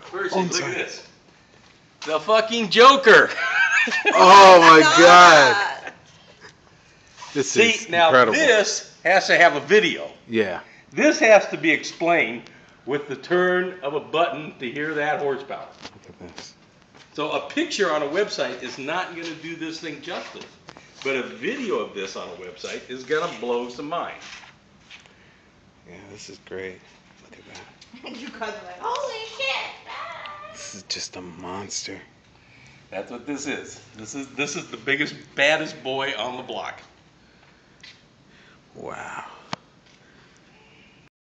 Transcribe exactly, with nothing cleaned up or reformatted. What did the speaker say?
Where is he? Look at this. The fucking Joker. Oh my God. This See, is now incredible. this has to have a video. Yeah. This has to be explained with the turn of a button to hear that horsepower. Look at this. So a picture on a website is not going to do this thing justice. But a video of this on a website is going to blow some mind. Yeah, this is great. Look at that. You guys are like, holy shit! This is just a monster. That's what this is. This is this is the biggest, baddest boy on the block. Wow.